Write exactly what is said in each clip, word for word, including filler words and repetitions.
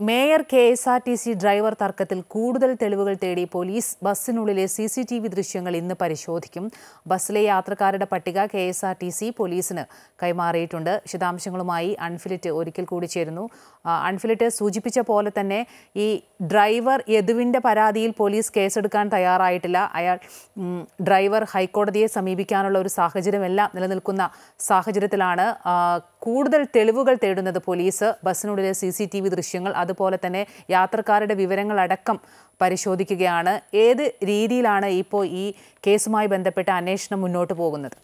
Mayor K S R T C driver തർക്കത്തിൽ കൂടുതൽ തെളിവുകൾ തേടി പോലീസ് ബസ്സിനുള്ളിലെ സി സി ടി വി ദൃശ്യങ്ങൾ ഇന്ന് പരിശോധിക്കും. ബസ്സിലെ യാത്രക്കാരുടെ പട്ടിക K S R T C പോലീസിന് കൈമാറിയിട്ടുണ്ട്. വിശദാംശങ്ങളുമായി അൺഫിലിറ്റ് ഒരിക്കൽ കൂടി ചേരുന്നു. അൺഫിലിറ്റ് സൂചിപ്പിച്ച പോലെ തന്നെ ഈ ഡ്രൈവർ യദുവിൻ്റെ പരാതിയിൽ പോലീസ് കേസെടുക്കാൻ തയ്യാറായിട്ടില്ല. അയാൾ ഡ്രൈവർ ഹൈക്കോടതിയെ സമീപിക്കാനുള്ള ഒരു സാഹചര്യമെല്ലാം നിലനിൽക്കുന്ന സാഹചര്യത്തിലാണ് കൂടുതൽ തെളിവുകൾ തേടുന്നത് പോലീസ്. ബസ്സിനുള്ളിലെ സി സി ടി വി ദൃശ്യങ്ങൾ അതുപോലെ തന്നെ യാത്രക്കാരുടെ വിവരങ്ങളടക്കം പരിശോധിക്കുകയാണ്. ഏത് രീതിയിലാണ് ഇപ്പോൾ ഈ കേസുമായി ബന്ധപ്പെട്ട അന്വേഷണം മുന്നോട്ട് പോകുന്നത്?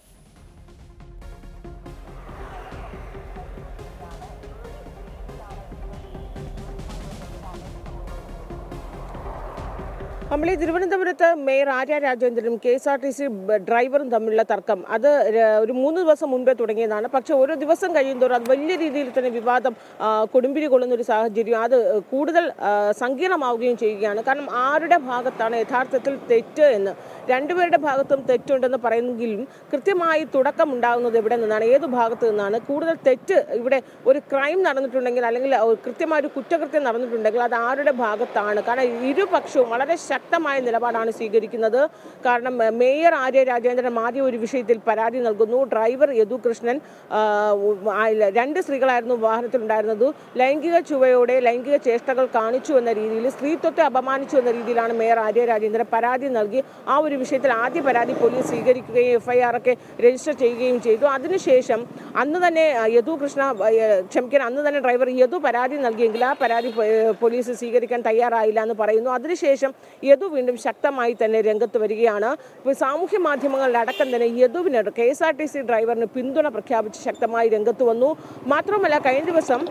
നമ്മൾ ഈ തിരുവനന്തപുരത്ത് മേയർ ആര്യ രാജേന്ദ്രനും K S R T C ഡ്രൈവറും തമ്മിലുള്ള തർക്കം അത് ഒരു മൂന്ന് ദിവസം മുൻപേ തുടങ്ങിയതാണ്. പക്ഷേ ഓരോ ദിവസം കഴിയുന്തോറും അത് വലിയ രീതിയിൽ തന്നെ വിവാദം കൊടുമ്പിരി കൊള്ളുന്നൊരു സാഹചര്യം അത് കൂടുതൽ സങ്കീർണമാവുകയും ചെയ്യുകയാണ്. കാരണം ആരുടെ ഭാഗത്താണ് യഥാർത്ഥത്തിൽ തെറ്റ് എന്ന് രണ്ടുപേരുടെ ഭാഗത്തും തെറ്റുണ്ടെന്ന് പറയുന്നെങ്കിലും കൃത്യമായി തുടക്കം ഉണ്ടാകുന്നത് എവിടെ നിന്നാണ്, ഏത് ഭാഗത്ത് നിന്നാണ്? കൂടുതൽ തെറ്റ് ഇവിടെ ഒരു ക്രൈം നടന്നിട്ടുണ്ടെങ്കിൽ അല്ലെങ്കിൽ കൃത്യമായ ഒരു കുറ്റകൃത്യം നടന്നിട്ടുണ്ടെങ്കിൽ അത് ആരുടെ ഭാഗത്താണ്? കാരണം ഇരുപക്ഷവും വളരെ ശക്തമായ നിലപാടാണ് സ്വീകരിക്കുന്നത്. കാരണം മേയർ ആര്യ രാജേന്ദ്രൻ ആദ്യം ഒരു വിഷയത്തിൽ പരാതി നൽകുന്നു. ഡ്രൈവർ യദു കൃഷ്ണൻ, രണ്ട് സ്ത്രീകളായിരുന്നു വാഹനത്തിലുണ്ടായിരുന്നത്, ലൈംഗിക ചുവയോടെ ലൈംഗിക ചേഷ്ടകൾ കാണിച്ചു എന്ന രീതിയിൽ, സ്ത്രീത്വത്തെ അപമാനിച്ചു എന്ന രീതിയിലാണ് മേയർ ആര്യ രാജേന്ദ്രൻ പരാതി നൽകി. ആ ഒരു വിഷയത്തിൽ ആദ്യ പരാതി പോലീസ് സ്വീകരിക്കുകയും എഫ് ഐ ആർ ഒക്കെ രജിസ്റ്റർ ചെയ്യുകയും ചെയ്തു. അതിനുശേഷം അന്ന് തന്നെ യദു കൃഷ്ണ ക്ഷമിക്കാൻ അന്ന് തന്നെ ഡ്രൈവർ യദു പരാതി നൽകിയെങ്കിൽ ആ പരാതി പോലീസ് സ്വീകരിക്കാൻ തയ്യാറായില്ല എന്ന് പറയുന്നു. അതിനുശേഷം യദു വീണ്ടും ശക്തമായി തന്നെ രംഗത്ത് വരികയാണ്. ഇപ്പോൾ സാമൂഹ്യ മാധ്യമങ്ങളിലടക്കം തന്നെ യദുവിന് K S R T C ഡ്രൈവറിന് പിന്തുണ പ്രഖ്യാപിച്ച് ശക്തമായി രംഗത്ത് വന്നു. മാത്രമല്ല കഴിഞ്ഞ ദിവസം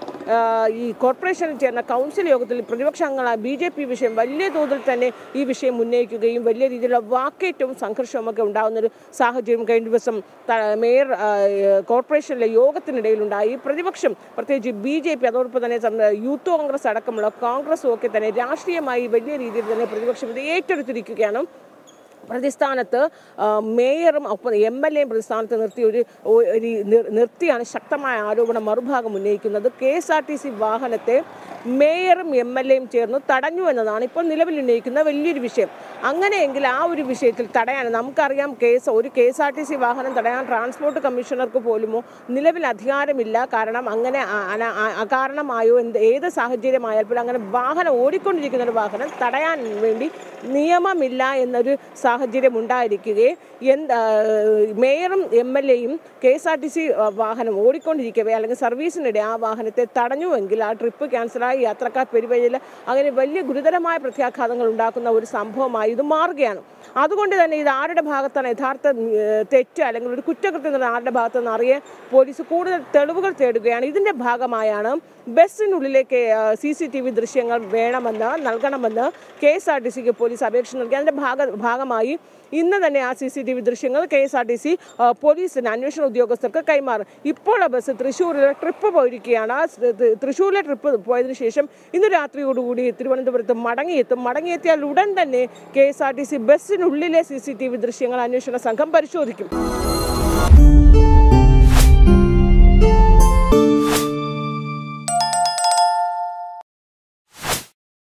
ഈ കോർപ്പറേഷനിൽ ചേർന്ന കൗൺസിൽ യോഗത്തിൽ പ്രതിപക്ഷ അംഗങ്ങളായ ബി ജെ പി വിഷയം വലിയ തോതിൽ തന്നെ ഈ വിഷയം ഉന്നയിക്കുകയും വലിയ രീതിയിലുള്ള വാക്കേറ്റവും സംഘർഷവും ഒക്കെ ഉണ്ടാകുന്നൊരു സാഹചര്യം കഴിഞ്ഞ ദിവസം മേയർ കോർപ്പറേഷനിലെ യോഗത്തിനിടയിലുണ്ടായി. പ്രതിപക്ഷം പ്രത്യേകിച്ച് ബി ജെ പി അതോടൊപ്പം തന്നെ യൂത്ത് കോൺഗ്രസ് അടക്കമുള്ള കോൺഗ്രസും ഒക്കെ തന്നെ രാഷ്ട്രീയമായി വലിയ രീതിയിൽ തന്നെ പ്രതിപക്ഷം ഇത് ഏറ്റെടുത്തിരിക്കുകയാണ്. പ്രതിസ്ഥാനത്ത് മേയറും ഒപ്പം എം എൽ എയും പ്രതിസ്ഥാനത്ത് നിർത്തി ഒരു നിർത്തിയാണ് ശക്തമായ ആരോപണം മറുഭാഗം ഉന്നയിക്കുന്നത്. K S R T C വാഹനത്തെ മേയറും എം എൽ എയും ചേർന്ന് തടഞ്ഞു എന്നതാണ് ഇപ്പോൾ നിലവിൽ ഉന്നയിക്കുന്ന വലിയൊരു വിഷയം. അങ്ങനെയെങ്കിൽ ആ ഒരു വിഷയത്തിൽ തടയാൻ നമുക്കറിയാം, കേസ് ഒരു K S R T C വാഹനം തടയാൻ ട്രാൻസ്പോർട്ട് കമ്മീഷണർക്ക് പോലുമോ നിലവിൽ അധികാരമില്ല. കാരണം അങ്ങനെ അകാരണമായോ എന്ത് ഏത് സാഹചര്യമായാൽ പോലും അങ്ങനെ വാഹനം ഓടിക്കൊണ്ടിരിക്കുന്ന ഒരു വാഹനം തടയാൻ വേണ്ടി നിയമമില്ല എന്നൊരു സാഹചര്യം ഉണ്ടായിരിക്കുകയും എന്ത് മേയറും എം എൽ എയും K S R T C വാഹനം ഓടിക്കൊണ്ടിരിക്കവേ അല്ലെങ്കിൽ സർവീസിനിടെ ആ വാഹനത്തെ തടഞ്ഞുവെങ്കിൽ ആ ട്രിപ്പ് ക്യാൻസലായി യാത്രക്കാർ പെരുവഴിയിൽ അങ്ങനെ വലിയ ഗുരുതരമായ പ്രത്യാഘാതങ്ങൾ ഉണ്ടാക്കുന്ന ഒരു സംഭവമായി ഇത് മാറുകയാണ്. അതുകൊണ്ട് തന്നെ ഇത് ആരുടെ ഭാഗത്താണ് യഥാർത്ഥ തെറ്റ് അല്ലെങ്കിൽ ഒരു കുറ്റകൃത്യം എന്ന് ആരുടെ ഭാഗത്തുനിന്ന് അറിയാൻ പോലീസ് കൂടുതൽ തെളിവുകൾ തേടുകയാണ്. ഇതിൻ്റെ ഭാഗമായാണ് ബസ്സിനുള്ളിലേക്ക് സി സി ടി വി ദൃശ്യങ്ങൾ വേണമെന്ന് നൽകണമെന്ന് കെ എസ് ആർ ടി സിക്ക് പോലീസ് അപേക്ഷ നൽകി. അതിൻ്റെ ഭാഗ ഭാഗമായി ഇന്ന് തന്നെ ആ സി സി ടി വി ദൃശ്യങ്ങൾ K S R T C പോലീസിന് അന്വേഷണ ഉദ്യോഗസ്ഥർക്ക് കൈമാറും. ഇപ്പോൾ ആ ബസ് തൃശ്ശൂരിലെ ട്രിപ്പ് പോയിരിക്കുകയാണ്. ആ തൃശ്ശൂരിലെ ട്രിപ്പ് പോയതിനു ശേഷം ഇന്ന് രാത്രിയോടുകൂടി തിരുവനന്തപുരത്ത് മടങ്ങിയെത്തും. മടങ്ങിയെത്തിയാൽ ഉടൻ തന്നെ K S R T C ബസ്സിനുള്ളിലെ സി സി ടി വി ദൃശ്യങ്ങൾ അന്വേഷണ സംഘം പരിശോധിക്കും.